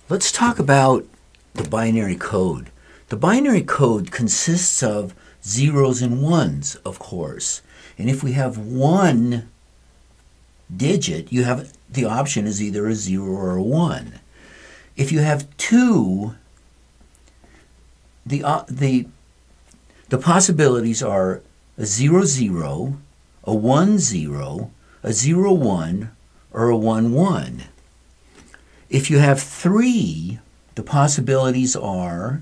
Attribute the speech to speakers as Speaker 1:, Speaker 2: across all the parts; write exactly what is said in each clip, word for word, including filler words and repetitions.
Speaker 1: Let's talk about the binary code. The binary code consists of zeros and ones, of course. And if we have one digit, you have the option is either a zero or a one. If you have two, the uh, the the possibilities are a zero zero, a one zero, a zero one, or a one one. If you have three, the possibilities are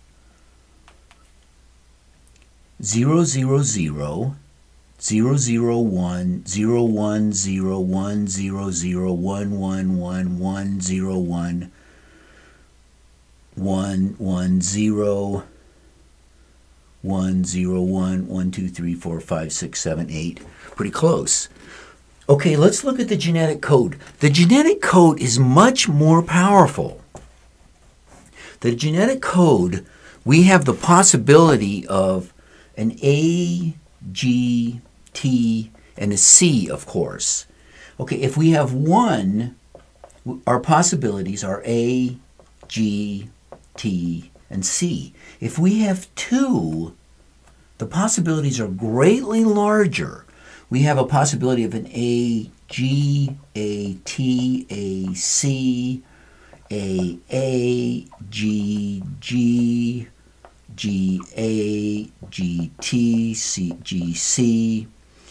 Speaker 1: zero zero zero, zero zero one, zero one zero, one zero zero, one one one, one zero one, one one zero, one zero one, one two three four five six seven eight. Pretty close. Okay, let's look at the genetic code. The genetic code is much more powerful. The genetic code, we have the possibility of an A, G, T, and a C, of course. Okay, if we have one, our possibilities are A, G, T, and C. If we have two, the possibilities are greatly larger. We have a possibility of an A, G, A, T, A, C, A, A, G, G, G, A, G, T, C, G, C,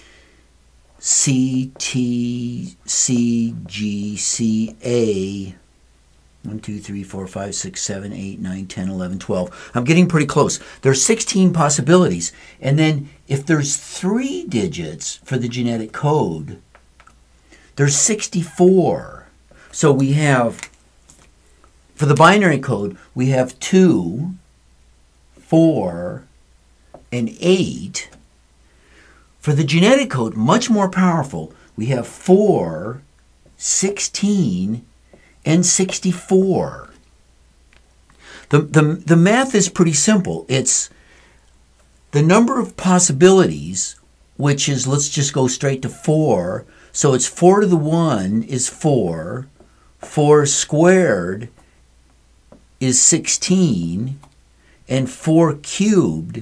Speaker 1: C, T, C, G, C, A, one, two, three, four, five, six, seven, eight, nine, ten, eleven, twelve. I'm getting pretty close. There's sixteen possibilities. And then if there's three digits for the genetic code, there's sixty-four. So we have, for the binary code, we have two, four, and eight. For the genetic code, much more powerful, we have four, sixteen, and sixty-four. The, the, the math is pretty simple. It's the number of possibilities, which is, let's just go straight to four. So it's four to the one is four. four squared is sixteen. And four cubed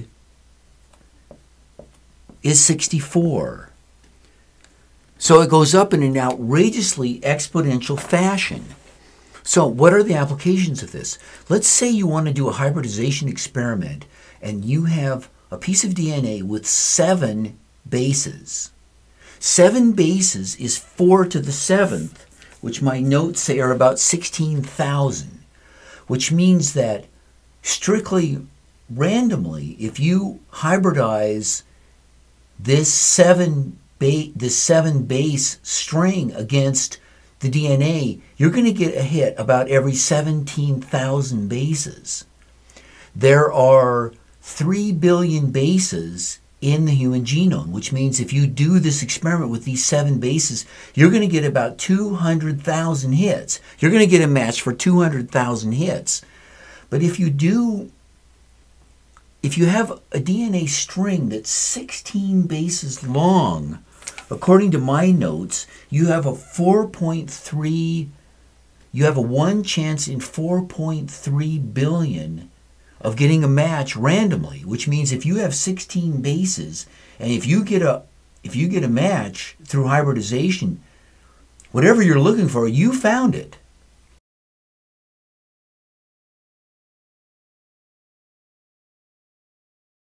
Speaker 1: is sixty-four. So it goes up in an outrageously exponential fashion. So what are the applications of this? Let's say you want to do a hybridization experiment and you have a piece of D N A with seven bases. Seven bases is four to the seventh, which my notes say are about sixteen thousand, which means that strictly randomly, if you hybridize this seven, ba this seven base string against the D N A, you're going to get a hit about every seventeen thousand bases. There are three billion bases in the human genome, which means if you do this experiment with these seven bases, you're going to get about two hundred thousand hits. You're going to get a match for two hundred thousand hits. But if you do, if you have a D N A string that's sixteen bases long, according to my notes, you have a four point three, you have a one chance in four point three billion of getting a match randomly, which means if you have sixteen bases and if you get a if you get a match through hybridization, whatever you're looking for, you found it.